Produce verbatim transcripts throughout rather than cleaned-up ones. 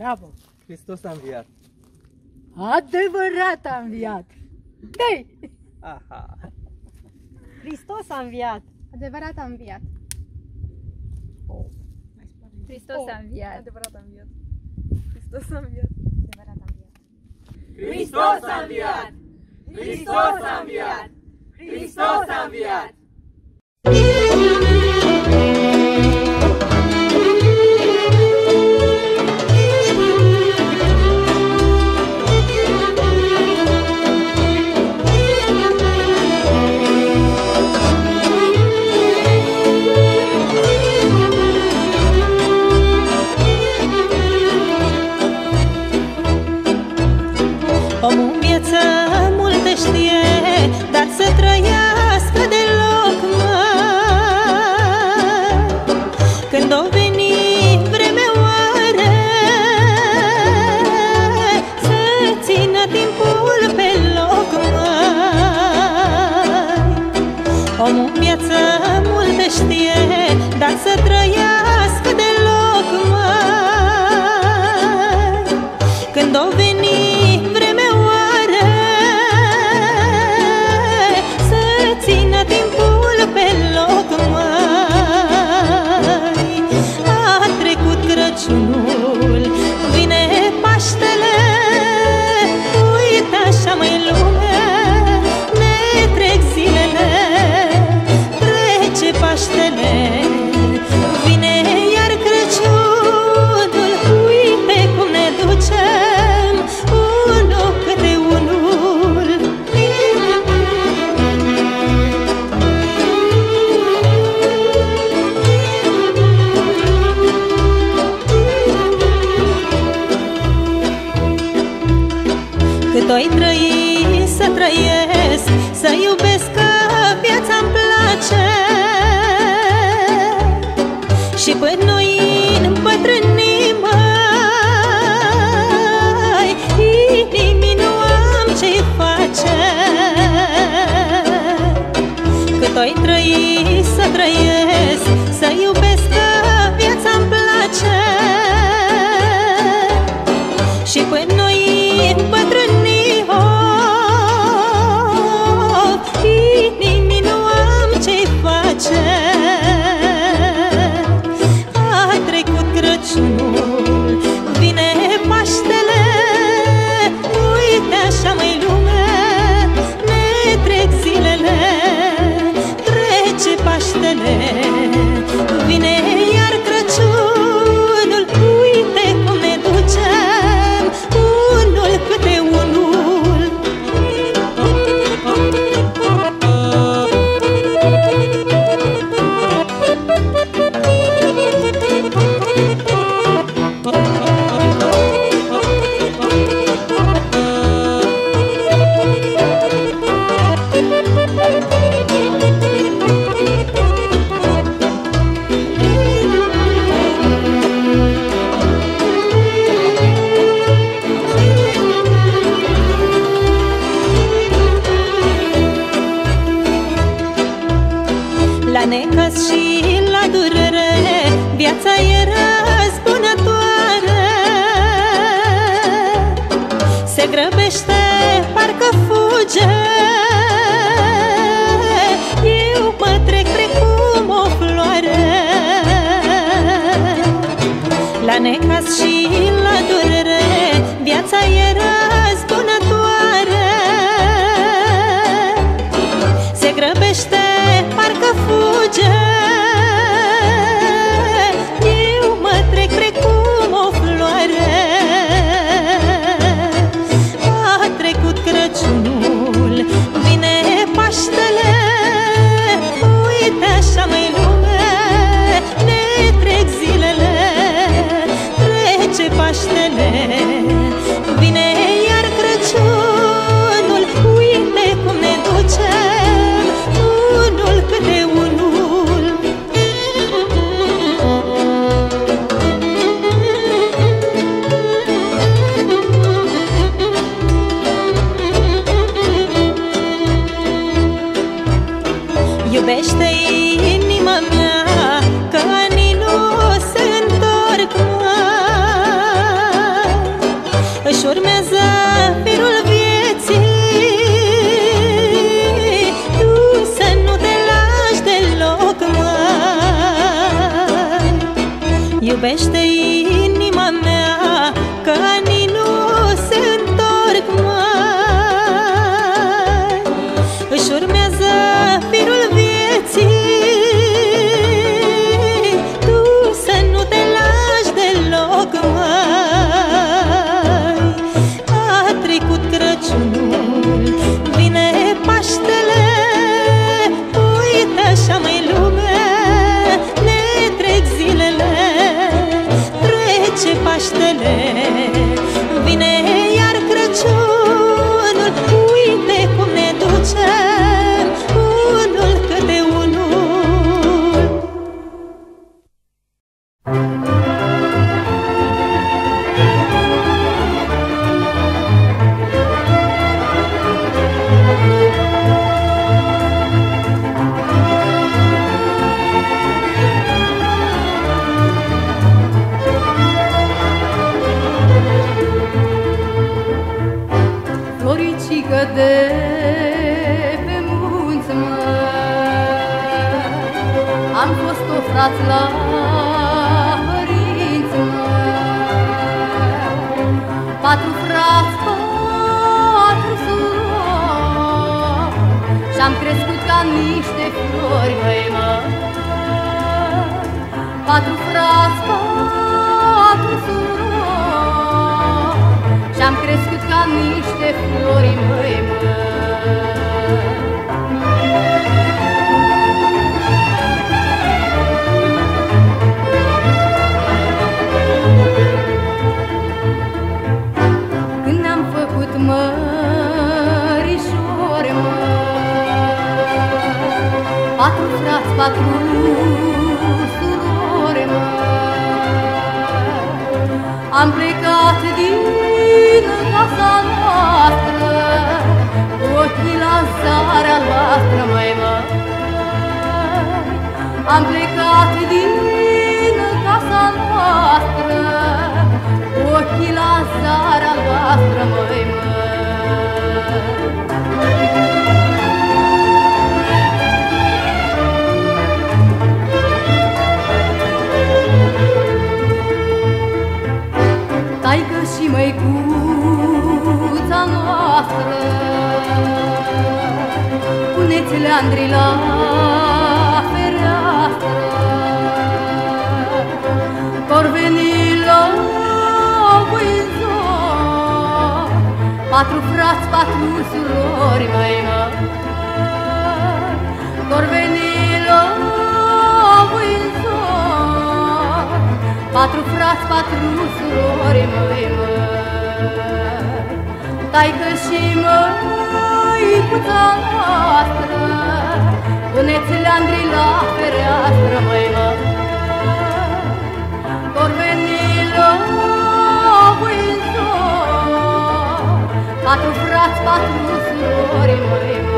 Bravo! Hristos a înviat. Adevărat a înviat! Dă-i! Aha! Hristos a înviat. Adevărat a înviat. Oh. Hristos a înviat. Adevărat a înviat. Hristos a înviat. Adevărat a înviat. Hristos a înviat! Hristos a înviat! Hristos a înviat! Omul în viață multe știe, dar să trăiască deloc, mă. Când o veni vremea oare, să țină timpul pe loc, mă. Omul în viață multe știe, dar să trăiască deloc, mă. Când o veni vremea oare, să țină timpul pe loc, măi. A trecut Crăciunul, vine Paștele, uite așa, măi, lume, ne trec zilele. Trece Paștele, vine iar Crăciunul, uite cum ne ducem unul câte unul. Cât o-i trăi să trăiesc, să iubesc, că viața-mi place. Și până noi îmbătrânim, măi, inimii nu am ce-i face. Cât o-i trăi să trăiesc, să iubesc, că viața-mi place. Și până noi îmbătrânim, oh, inimii nu am ce-i face. A trecut Crăciunul, vine Paștele, uite așa, măi, lume, ne trec zilele. Trece Paștele, vine iar Crăciunul, uite cum ne ducem unul câte unul. La necaz și la durere, viața e răzbunătoare. Se grăbește, parcă fuge, eu mă trec precum o floare. La necaz și la durere, viața e răzbunătoare. Se grăbește, parcă fuge, eu mă trec precum o floare. A trecut Crăciunul, vine Paștele, uite așa, măi, lume, ne trec zilele. Trece Paștele, vine iar Crăciunul, uite cum ne ducem unul câte unul. Iubește inima mea, că anii nu se întorc mai. iubește inima mea, că anii nu se întorc mai. Își urmează firul vieții, tu să nu te lași deloc mai. A trecut Crăciunul, vine Paștele, uite așa mai lume, ne trec zilele. Trece Paștele, vine iar Crăciunul, uite cum ne ducem unul câte unul. Floricică de pe munți, măi, am fost o fraț la părinți, măi. Patru frați, patru surori, și-am crescut ca niște flori, măi, măi. Patru frați, patru surori, și-am crescut ca niște flori, măi, măi. Când ne-am făcut mărișori, măi, patru frați, patru surori, măi, am plecat din casa noastră, cu ochii la zarea albastră, măi, măi. Am plecat din casa noastră, cu ochii la zarea albastră, măi, măi. Taică și măicuța noastră, puneți leandri la fereastră, vor veni la Windsor, patru frați, patru surori, măi, măi. Vor veni la Windsor, patru frați, patru surori, măi, măi. Taică și măicuța noastră, puneți leandri la fereastră, măi, măi. Vor veni la Windsor, patru frați, patru surori, măi, măi.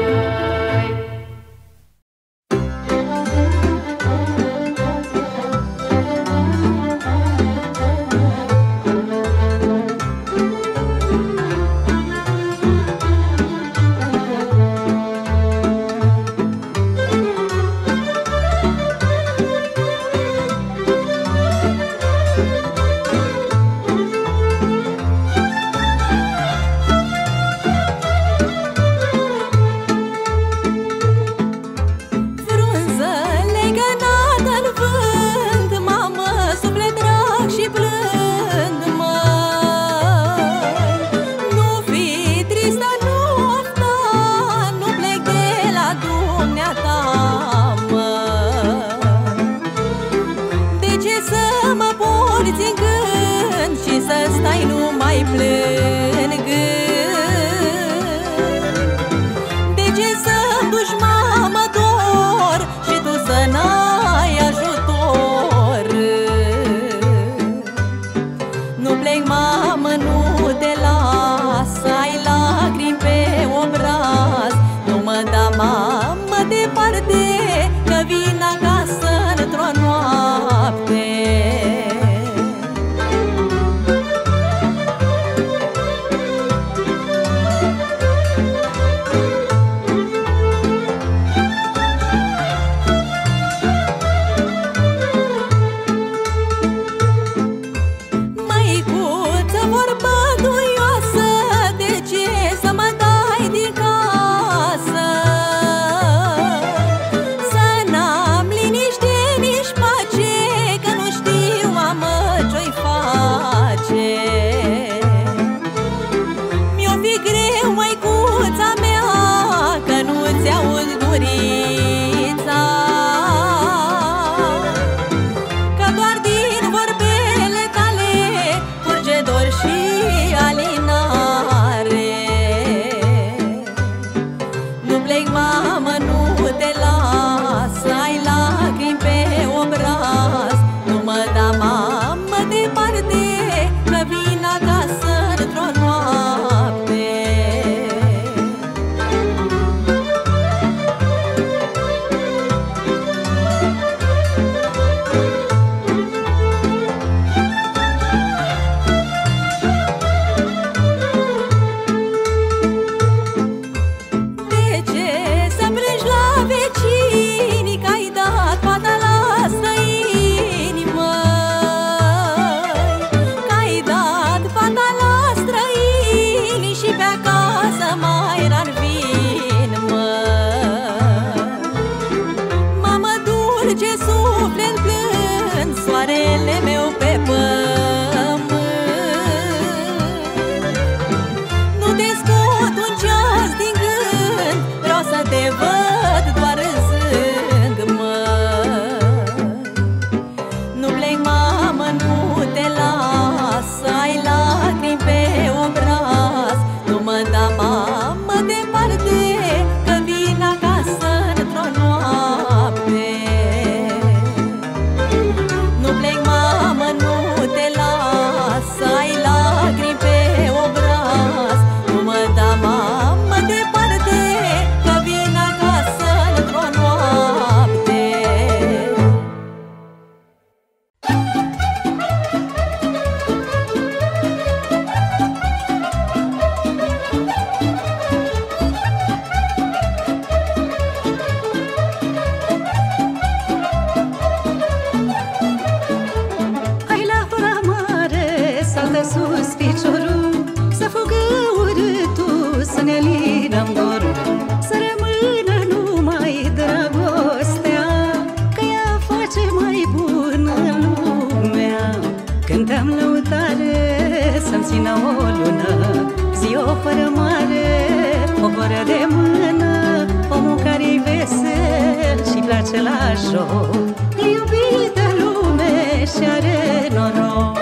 am dorul să rămână numai dragostea, că ea face mai bună lumea. Cântam lăutare să-mi țină o lună, zi o fără mare, o fără de mână, omul care-i vesel și-i place la joc, e iubită lume și are noroc.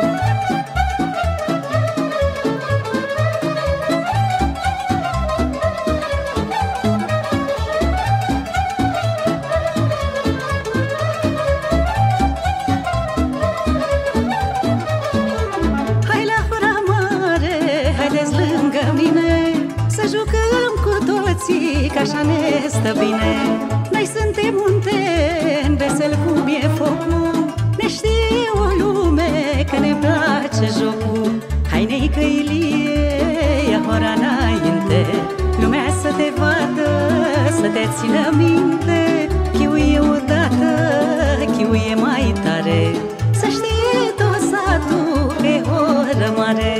Hai la hora mare, haideți lângă mine, să jucăm cu toții, că așa ne stă bine. Noi suntem munteni, vesel cum e focul, ne știe o lume că ne place jocul. Hai neică Ilie, ia hora înainte, lumea să te vadă, să te țină minte. Chiuie odată, chiuie mai tare, să știe tot satul că e oră mare.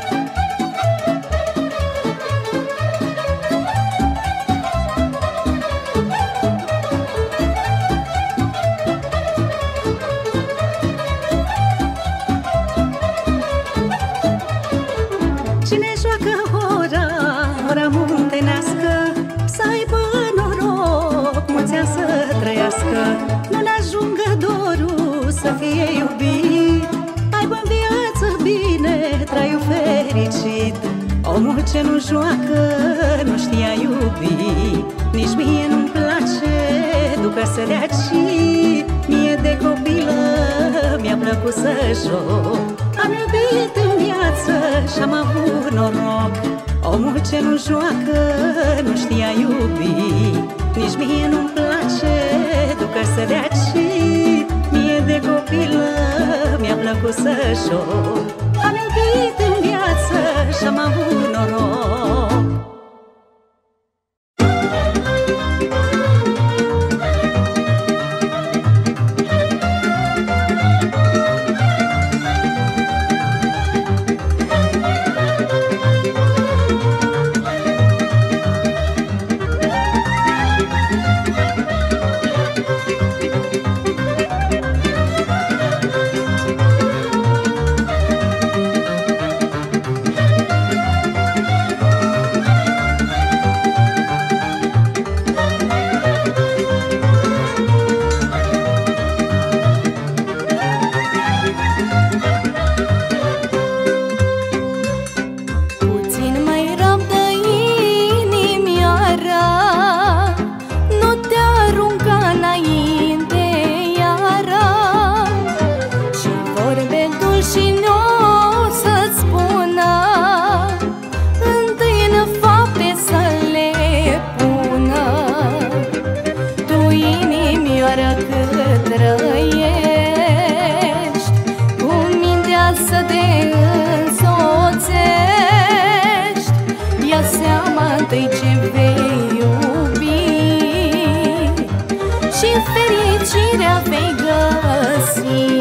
Cine joacă ora, ora muntenească, să aibă noroc, mulți ani să trăiască. Nu-l ajungă dorul să fie iubit, aibă-n viață bine, traiul fericit. Omul ce nu joacă nu știa iubi, nici mie nu-mi place ducă să dea ci. Mie de copilă mi-a plăcut să joc, am iubit în viață și-am avut noroc. Omul ce nu joacă nu știa iubi, nici mie nu-mi place ducă să dea ci. Mie de copilă mi-a plăcut să joc, am iubit în viață și-am avut noroc. Fericirea vei găsi.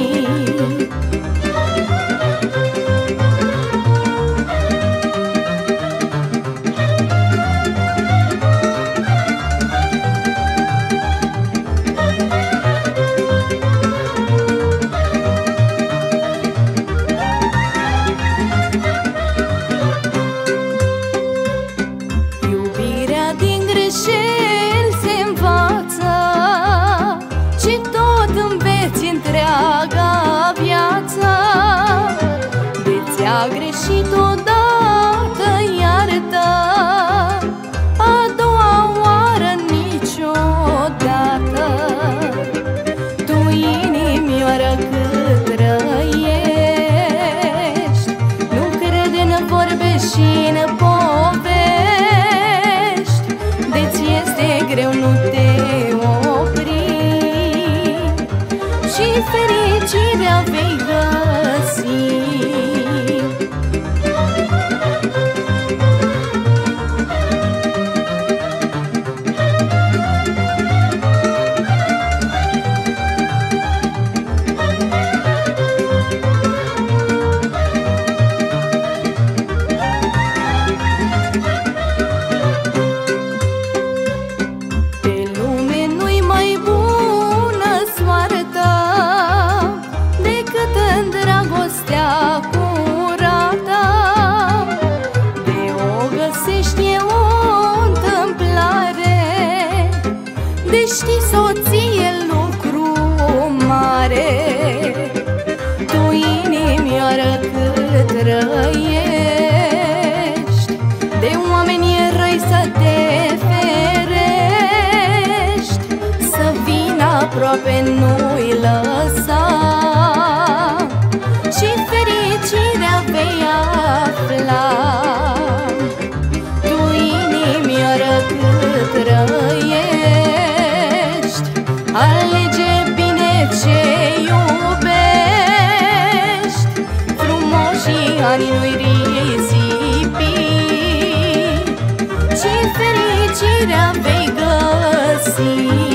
Iubirea din greșeli se învață și tot înveți întreaga viață. De ți-a greșit odată, iartă, a doua oară niciodată. Tu, inimioară, cât trăiești, nu crede în vorbe și în povești. De-ți este greu, nu te opri și fericirea vei găsi. aproape nu-i lăsa și fericirea vei afla. Tu, inimioară, cât trăiești, alege bine ce iubești. Frumoșii ani nu-i risipi și fericirea vei găsi.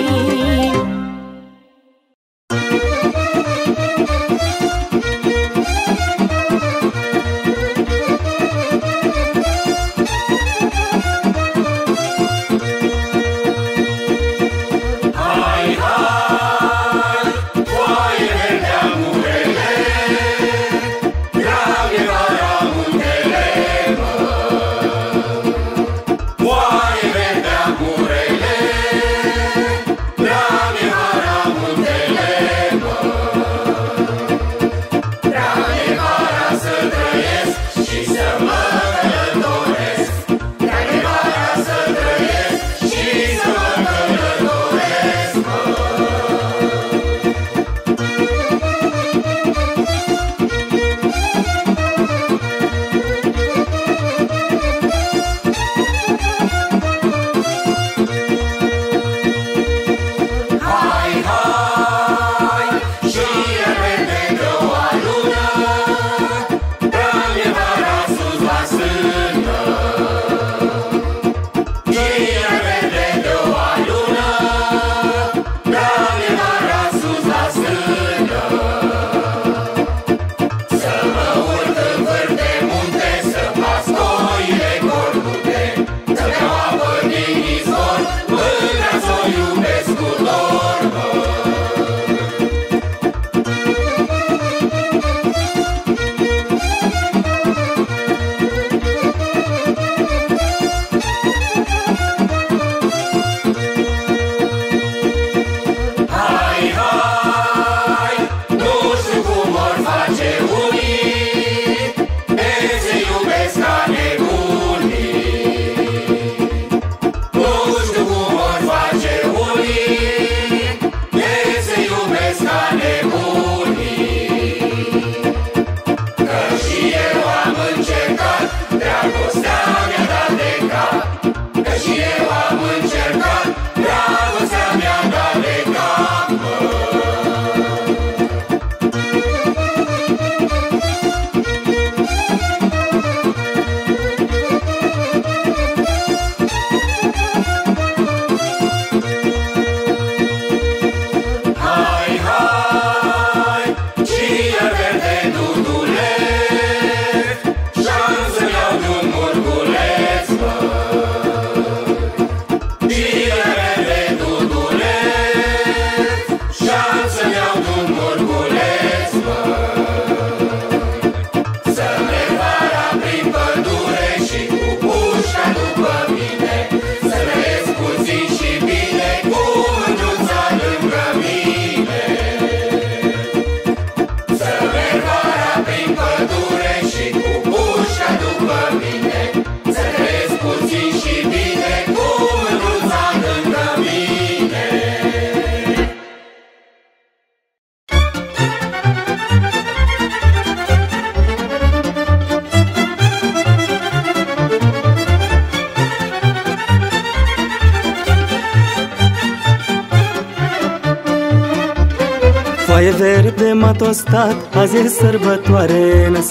Foaie verde m-a tostat, azi e sărbătoare în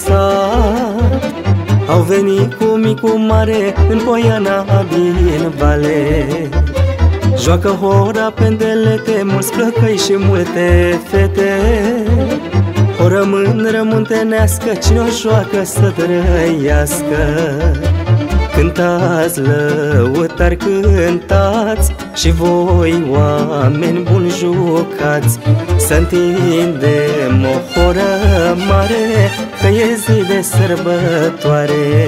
sat. Au venit cu micu mare în Poiana din Vale. Joacă hora pendelete, mulți plăcăi și multe fete. O rămân rămuntenească, cine o joacă să trăiască. Cântați, lăutari, cântați și voi, oameni buni, jucați. Să întindem o horă mare, că e zi de sărbătoare.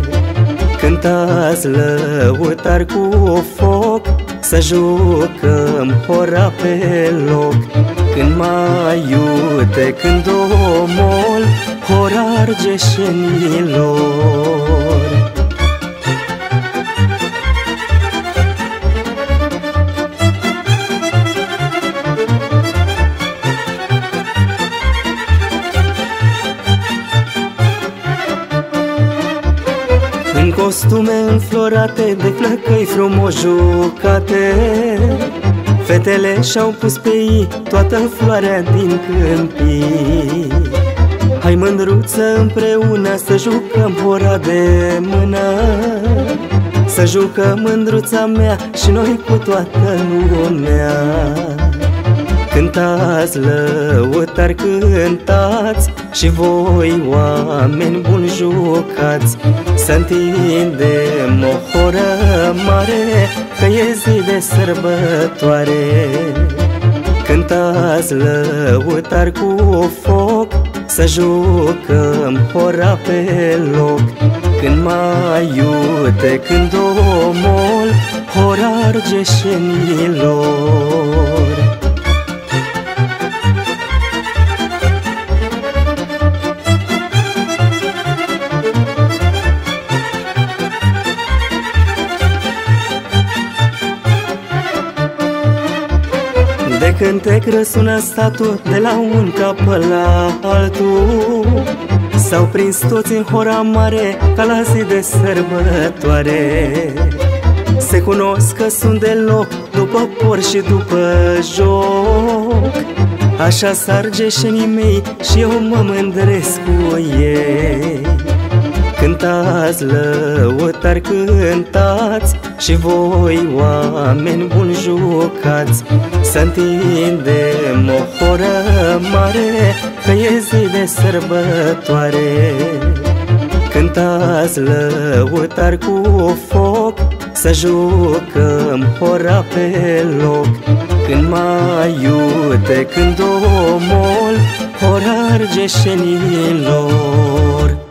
Cântați, lăutari, cu foc, să jucăm hora pe loc. Când mai iute, când omol, hora argeșenilor. costume înflorate, de flăcăi frumos jucate. Fetele și-au pus pe ei toată floarea din câmpii. Hai mândruță împreună să jucăm hora de mână, să jucăm mândruța mea și noi cu toată lumea. Cântați, lăutari, cântați și voi, oameni buni, jucați. Să întindem o horă mare, că e zi de sărbătoare. Cântați, lăutari, cu foc, să jucăm hora pe loc. Când mai iute, când omol, hora argeșenilor. De cântec răsună satul, de la un capăt la altul. S-au prins toți în hora mare, ca la zi de sărbătoare. Se cunosc că sunt de loc, după por și după joc. Așa s-argeșenii mei și eu mă mândresc cu ei. Cântați, lăutari, cântați și voi, oameni buni, jucați. Să întindem o horă mare, că e zi de sărbătoare. Cântați, lăutari, cu foc, să jucăm hora pe loc. Când mai iute, când omol, hora argeșenilor.